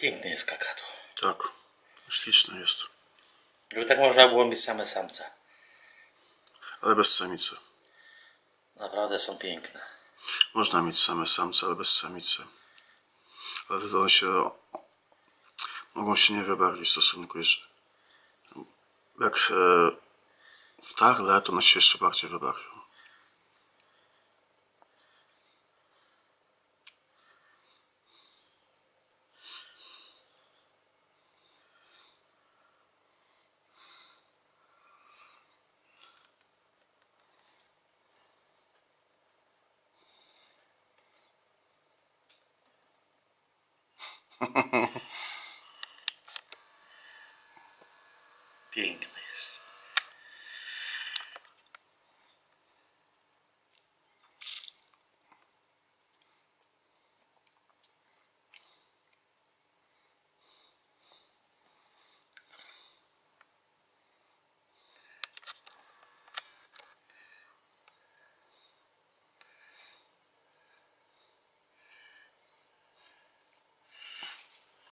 Piękny jest kakadu. Tak, śliczny jest. Gdyby tak można było mieć same samce. Ale bez samicy. Naprawdę są piękne. Można mieć same samce, ale bez samicy. Ale wtedy one się mogą się nie wybarwić w stosunku, jak w tarle, to one się jeszcze bardziej wybarwią.